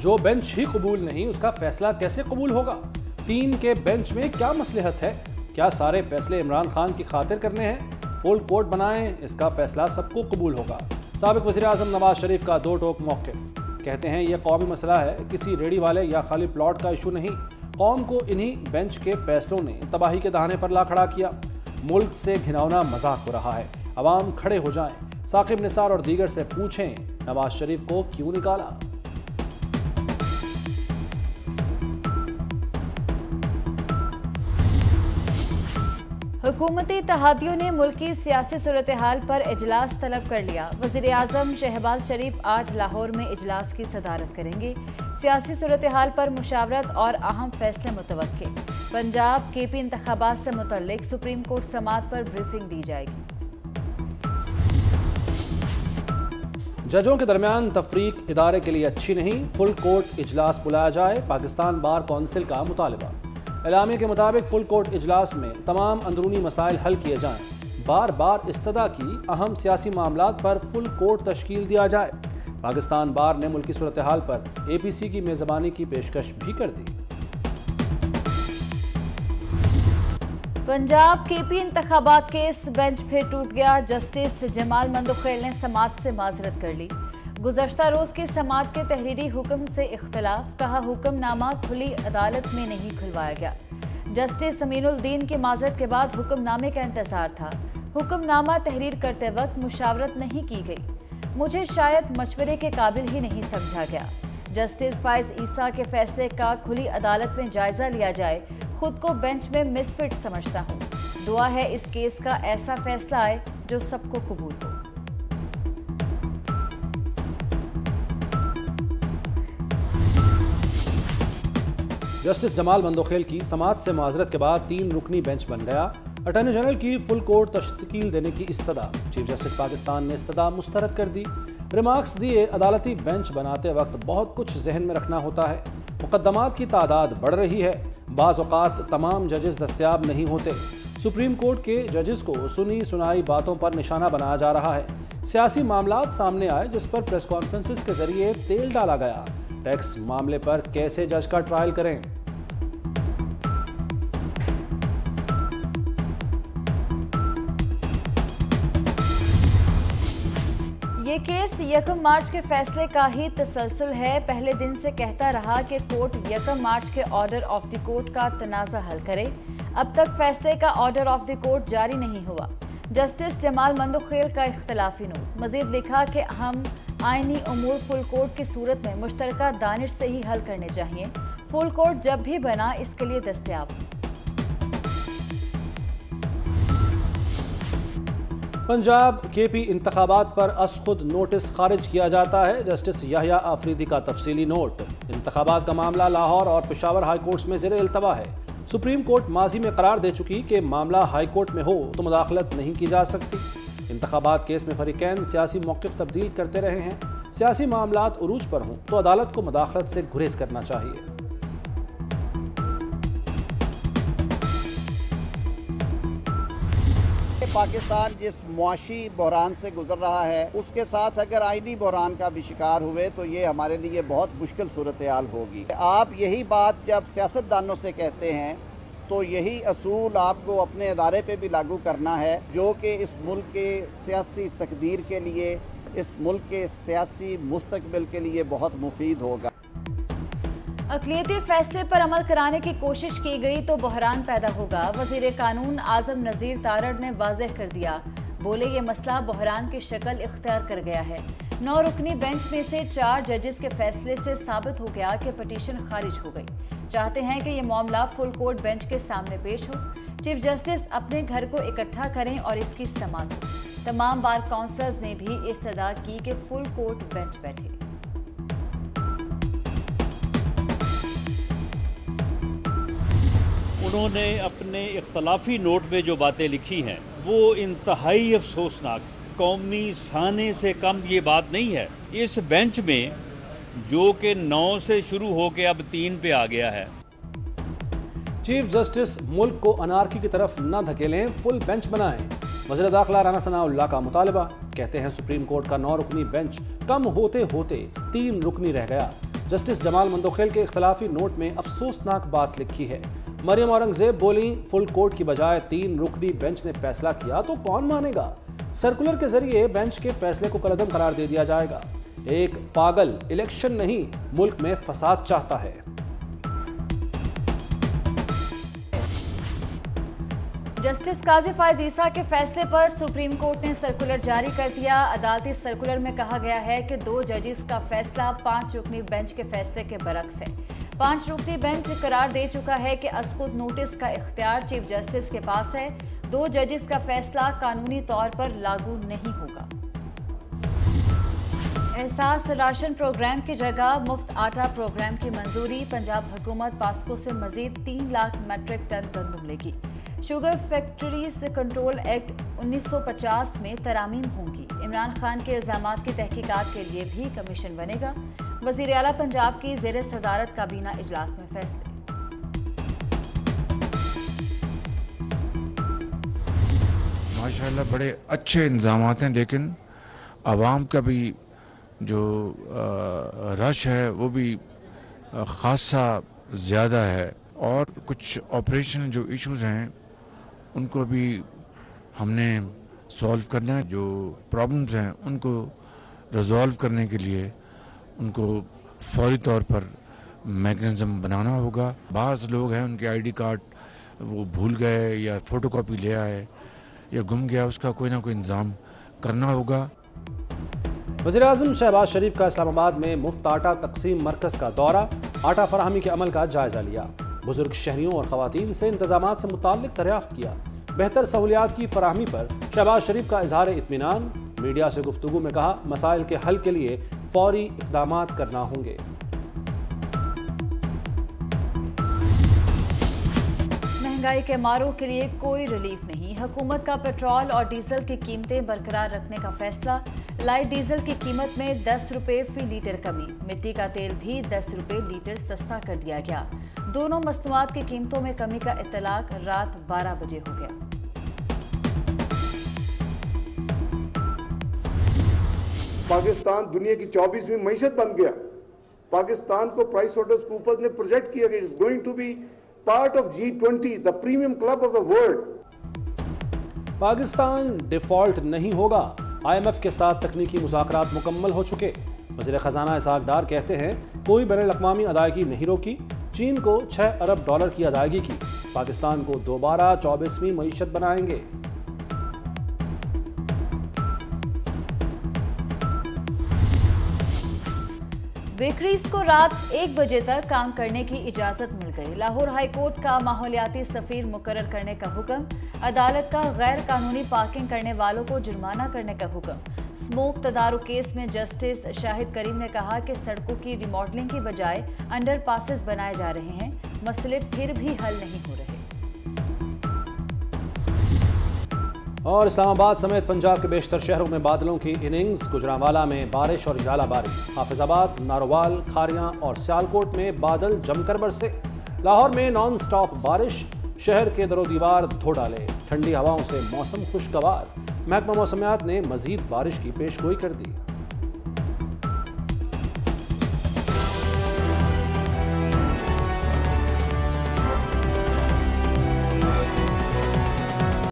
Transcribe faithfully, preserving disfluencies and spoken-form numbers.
जो बेंच ही कबूल नहीं उसका फैसला कैसे कबूल होगा? तीन के बेंच में क्या मसलहत है? क्या सारे फैसले इमरान खान की खातिर करने हैं? फुल कोर्ट बनाएं, इसका फैसला सबको कबूल होगा। साबिक वज़ीर आज़म नवाज शरीफ का दो टोक मौक़िफ़। कहते हैं यह कौमी मसला है, किसी रेडी वाले या खाली प्लॉट का इशू नहीं। कौम को इन्हीं बेंच के फैसलों ने तबाही के दहाने पर ला खड़ा किया। मुल्क से घिनौना मजाक हो रहा है, अवाम खड़े हो जाएं। साकिब निसार और दीगर से पूछें नवाज शरीफ को क्यों निकाला। हुकूमती इत्तेहादियों ने मुल्क की सियासी सूरत हाल पर इजलास तलब कर लिया। वज़ीर आज़म शहबाज शरीफ आज लाहौर में इजलास की सदारत करेंगे। सियासी सूरत हाल पर मुशावरत और अहम फैसले मुतवक्के। पंजाब के पी इंतखाबात से मुतल्लिक सुप्रीम कोर्ट समाअत पर ब्रीफिंग दी जाएगी। जजों के दरमियान तफरीक इदारे के लिए अच्छी नहीं, फुल कोर्ट इजलास बुलाया जाए, पाकिस्तान बार कौंसिल का मुतालबा। एलामिया के मुताबिक फुल कोर्ट इजलास में तमाम अंदरूनी मसाइल हल किए जाएं। बार बार इस्तदा की अहम सियासी मामलात पर फुल कोर्ट तश्कील दिया जाए। पाकिस्तान बार ने मुल्की सूरत हाल पर ए पी सी की मेज़बानी की पेशकश भी कर दी। पंजाब के पी इंतखाबात केस बेंच फिर टूट गया। जस्टिस जमाल मंदोखेल ने समाअत से माजरत कर ली। गुज़श्ता रोज की समाअत के तहरीरी हुक्म से इख्तलाफ, कहा हुक्मनामा खुली अदालत में नहीं खुलवाया गया। जस्टिस अमीनुद्दीन की माजरत के बाद हुक्मनामे का इंतजार था। हुक्मनामा तहरीर करते वक्त मुशावरत नहीं की गई। मुझे शायद मशवरे के काबिल ही नहीं समझा गया। जस्टिस फाइज ईसा के फैसले का खुली अदालत में जायजा लिया जाए। खुद को बेंच में मिसफिट समझता हूँ। दुआ है इस केस का ऐसा फैसला आए जो सबको कबूल हो। जस्टिस जमाल मंदोखेल की समाअत से माजरत के बाद तीन रुकनी बेंच बन गया। अटॉर्नी जनरल की फुल कोर्ट तश्कील देने की इस्तदा। चीफ जस्टिस पाकिस्तान ने इस्तदा मुस्तरद कर दी। रिमार्क्स दिए, अदालती बेंच बनाते वक्त बहुत कुछ जहन में रखना होता है। मुकदमात की तादाद बढ़ रही है, बाज़ औक़ात तमाम जजेस दस्तयाब नहीं होते। सुप्रीम कोर्ट के जजेस को सुनी सुनाई बातों पर निशाना बनाया जा रहा है। सियासी मामलात सामने आए जिस पर प्रेस कॉन्फ्रेंसिस के जरिए तेल डाला गया। टैक्स मामले पर कैसे जज का ट्रायल करें? ये केस यकम मार्च के फैसले का ही तसलसल है। पहले दिन से कहता रहा कि कोर्ट यकम मार्च के ऑर्डर ऑफ द कोर्ट का तनाज़ा हल करे। अब तक फैसले का ऑर्डर ऑफ द कोर्ट जारी नहीं हुआ। जस्टिस जमाल मंदोखेल का इख्तलाफी नोट। मजीद लिखा कि हम आईनी उमूर फुल कोर्ट की सूरत में मुश्तरका दानिश से ही हल करने चाहिए। फुल कोर्ट जब भी बना इसके लिए दस्तयाब। पंजाब के पी इंतखाबात पर अस खुद नोटिस खारिज किया जाता है। जस्टिस याहिया आफरीदी का तफसीली नोट। इंतखाबात का मामला लाहौर और पेशावर हाई कोर्ट्स में ज़ेर इल्तवा है। सुप्रीम कोर्ट माजी में करार दे चुकी कि मामला हाई कोर्ट में हो तो मुदाखलत नहीं की जा सकती। इंतखाबात केस में फरीकैन सियासी मौक़िफ़ तब्दील करते रहे हैं। सियासी मामलात उरूज पर हों तो अदालत को मुदाखलत से गुरेज करना चाहिए। पाकिस्तान जिस मुआशी बहरान से गुजर रहा है उसके साथ अगर आईनी बहरान का भी शिकार हुए तो ये हमारे लिए बहुत मुश्किल सूरत हाल होगी। आप यही बात जब सियासतदानों से कहते हैं तो यही असूल आपको अपने अदारे पे भी लागू करना है, जो कि इस मुल्क के सियासी तकदीर के लिए, इस मुल्क के सियासी मुस्तकबिल के लिए बहुत मुफीद होगा। अक़लियती फैसले पर अमल कराने की कोशिश की गई तो बहरान पैदा होगा। वज़ीर कानून आज़म नज़ीर तारड़ ने वाज़ेह कर दिया। बोले ये मसला बहरान की शक्ल इख्तियार कर गया है। नौ रुकनी बेंच में से चार जजेस के फैसले से साबित हो गया कि पटिशन खारिज हो गई। चाहते हैं कि ये मामला फुल कोर्ट बेंच के सामने पेश हो। चीफ जस्टिस अपने घर को इकट्ठा करें और इसकी समाअत हो। तमाम बार काउंसलर्स ने भी इस्तदा की कि फुल कोर्ट बेंच बैठे। उन्होंने अपने इख्तलाफी नोट में जो बातें लिखी हैं वो इंतहाई अफसोसनाक, कौमी साने से कम ये बात नहीं है। इस बेंच में जो कि नौ से शुरू होकर अब तीन पे आ गया है। चीफ जस्टिस मुल्क को अनारकी की तरफ न धकेलें, फुल बेंच बनाएं। वज़ीर दाखिला राना सनाउल्लाह का मुतालबा। कहते हैं सुप्रीम कोर्ट का नौ रुकनी बेंच कम होते होते तीन रुकनी रह गया। जस्टिस जमाल मंदोखेल के इख्तलाफी नोट में अफसोसनाक बात लिखी है। मरियम औरंगजेब बोली, फुल कोर्ट की बजाय तीन रुकनी बेंच ने फैसला किया तो कौन मानेगा। सर्कुलर के जरिए बेंच के फैसले को कलअदम करार दे दिया जाएगा। एक पागल इलेक्शन नहीं, मुल्क में फसाद चाहता है। जस्टिस काजी फायज ईसा के फैसले पर सुप्रीम कोर्ट ने सर्कुलर जारी कर दिया। अदालती सर्कुलर में कहा गया है कि दो जजेस का फैसला पांच रुकनी बेंच के फैसले के बरक्स है। पांच रुकनी बेंच करार दे चुका है कि असकुद नोटिस का इख्तियार चीफ जस्टिस के पास है। दो जजेस का फैसला कानूनी तौर पर लागू नहीं होगा। एहसास राशन प्रोग्राम की जगह मुफ्त आटा प्रोग्राम की मंजूरी। पंजाब हुकूमत पास्को से मजीद तीन लाख मैट्रिक टन गंदम लेगी। शुगर फैक्ट्रीज कंट्रोल एक्ट उन्नीस सौ पचास में तरामीम होंगी। इमरान खान के इल्जामात की तहकीकात के लिए भी कमीशन बनेगा। वजीर आला पंजाब की ज़ेर सदारत काबीना इजलास में फैसले। माशाल्लाह बड़े अच्छे इंतजामात हैं, लेकिन आवाम का भी जो रश है वो भी खासा ज़्यादा है, और कुछ ऑपरेशन जो इश्यूज हैं उनको भी हमने सॉल्व करना है। जो प्रॉब्लम्स हैं उनको रिजॉल्व करने के लिए उनको फौरी तौर पर मैकेनिज्म बनाना होगा। बाज़ लोग हैं उनके आईडी कार्ड वो भूल गए या फ़ोटोकॉपी ले आए या गुम गया, उसका कोई ना कोई इंतज़ाम करना होगा। वज़ीर-ए-आज़म शहबाज शरीफ का इस्लामाबाद में मुफ्त आटा तकसीम मरकज़ का दौरा, आटा फराहमी के अमल का जायजा लिया। बुजुर्ग शहरियों और ख़वातीन से इंतजामात से मुताल्लिक दरियाफ्त किया। बेहतर सहूलियात की फराहमी पर शहबाज शरीफ का इजहार इत्मीनान। मीडिया से गुफ्तगू में कहा, मसाइल के हल के लिए फौरी इक़दामात करना होंगे। महंगाई के मारों के लिए कोई रिलीफ नहीं। हुकूमत का पेट्रोल और डीजल की कीमतें बरकरार रखने का फैसला। लाइट डीजल की कीमत में दस रुपए फी लीटर कमी। मिट्टी का तेल भी दस रुपए लीटर सस्ता कर दिया गया। दोनों मस्तनुआत की कीमतों में कमी का इत्तलाक रात बारह बजे हो गया। पाकिस्तान दुनिया की चौबीसवीं मईशत बन गया। पाकिस्तान को प्राइस वाटर्स कूपर्स ने प्रोजेक्ट किया कि it's going to be part of G twenty, the premium club of the world. Pakistan default नहीं होगा। आईएमएफ के साथ तकनीकी मुज़ाकरात मुकम्मल हो चुके। वज़ीर ख़जाना इसहाक डार कहते हैं, कोई बैनुल-अक़वामी अदायगी नहीं रोकी। चीन को छह अरब डॉलर की अदायगी की। पाकिस्तान को दोबारा चौबीसवीं मईशत बनाएंगे। बेकरीज को रात एक बजे तक काम करने की इजाजत मिल गई। लाहौर हाई कोर्ट का माहौलियाती सफीर मुकर्रर करने का हुक्म। अदालत का गैर कानूनी पार्किंग करने वालों को जुर्माना करने का हुक्म। स्मोक तदारुक केस में जस्टिस शाहिद करीम ने कहा कि सड़कों की रिमॉडलिंग की बजाय अंडर पासेस बनाए जा रहे हैं, मसले फिर भी हल नहीं हो रहे। और इस्लामाबाद समेत पंजाब के बेशतर शहरों में बादलों की इनिंग्स। गुजरांवाला में बारिश और झाला बारिश। हाफिजाबाद, नारोवाल, खारियां और सियालकोट में बादल जमकर बरसे। लाहौर में नॉन स्टॉप बारिश। शहर के दरो दीवार धो डाले। ठंडी हवाओं से मौसम खुशगवार। महकमा मौसमियात ने मजीद बारिश की पेशगोई कर दी।